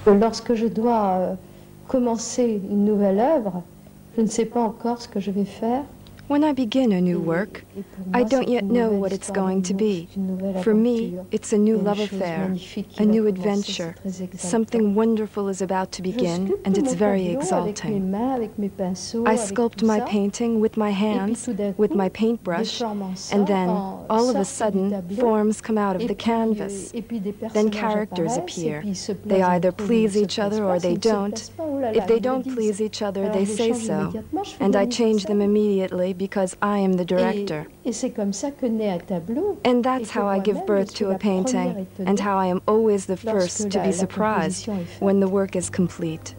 que lorsque je dois commencer une nouvelle œuvre, je ne sais pas encore ce que je vais faire. When I begin a new work, I don't yet know what it's going to be. For me, it's a new love affair, a new adventure. Something wonderful is about to begin, and it's very exalting. I sculpt my painting with my hands, with my paintbrush, and then, all of a sudden, forms come out of the canvas. Then characters appear. They either please each other or they don't. If they don't please each other, they say so, and I change them immediately because I am the director. And that's how I give birth to a painting, and how I am always the first to be surprised when the work is complete.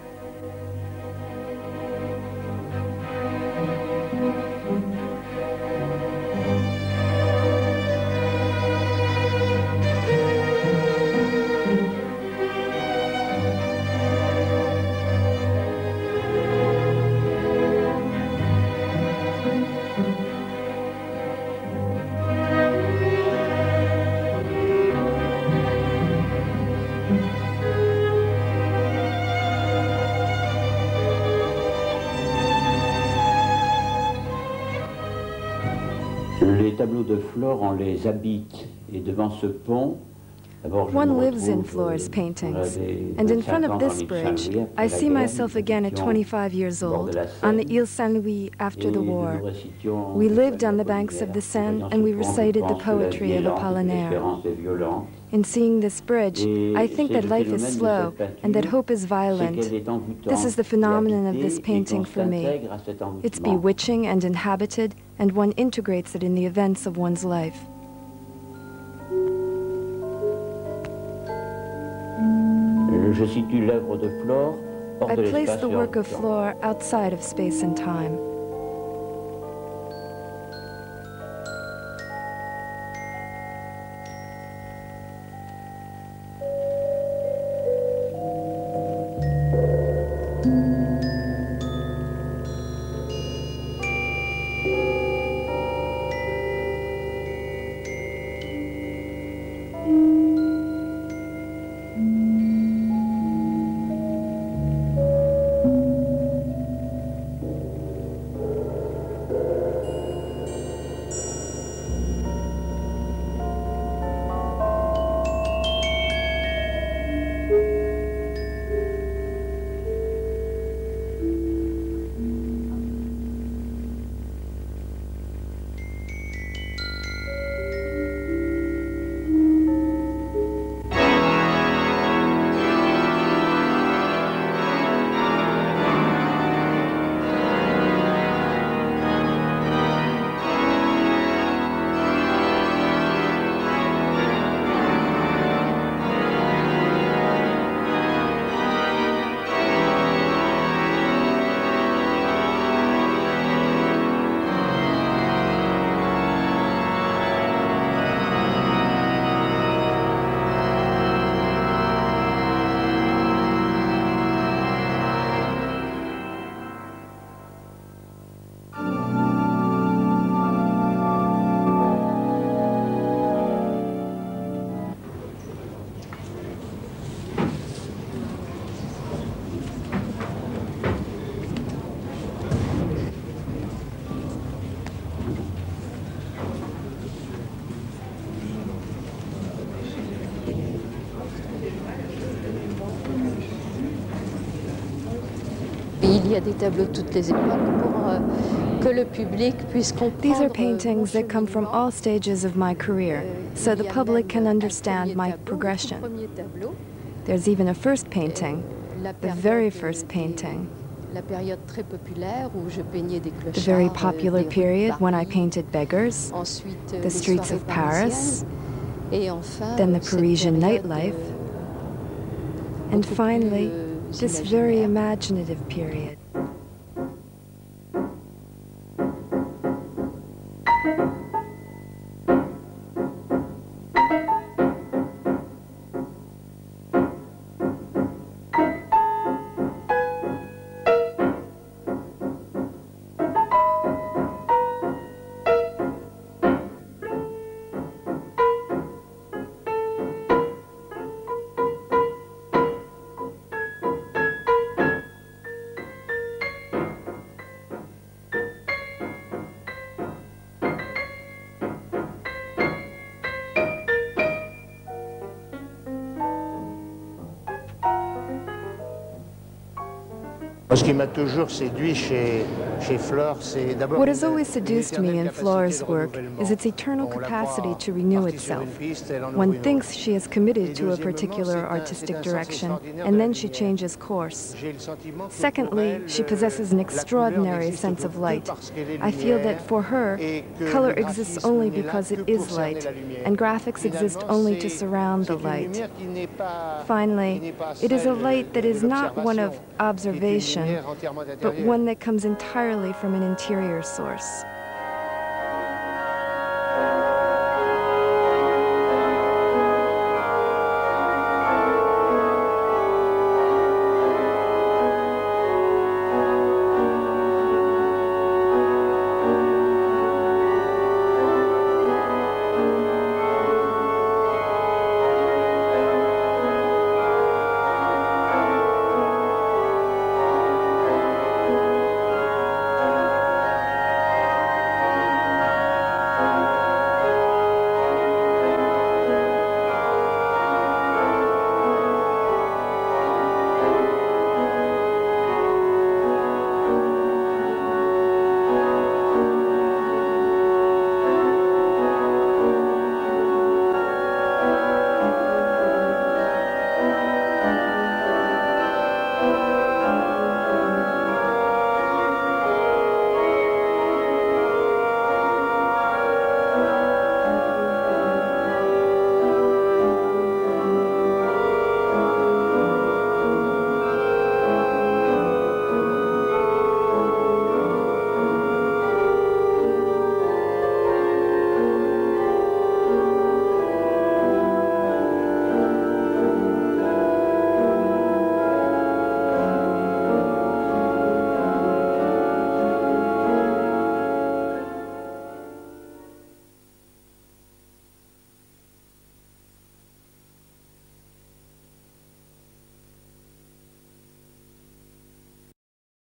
Les tableaux de Flore, on les habite, et devant ce pont, one lives in Flore's paintings, and in front of this bridge, I see myself again at 25 years old, on the Ile Saint-Louis after the war. We lived on the banks of the Seine, and we recited the poetry of Apollinaire. In seeing this bridge, I think that life is slow and that hope is violent. This is the phenomenon of this painting for me. It's bewitching and inhabited, and one integrates it in the events of one's life. I place the work of Flore outside of space and time. Il y a des tableaux de toutes les époques pour que le public puisse comprendre. These are paintings that come from all stages of my career, so the public can understand my progression. There's even a first painting, the very first painting. The very popular period when I painted beggars, the streets of Paris, then the Parisian nightlife, and finally, this very imaginative period. What has always seduced me in Fleur's work is its eternal capacity to renew itself. One thinks she is committed to a particular artistic direction, and then she changes course. Secondly, she possesses an extraordinary sense of light. I feel that for her, color exists only because it is light, and graphics exist only to surround the light. Finally, it is a light that is not one of observation, but one that comes entirely from an interior source.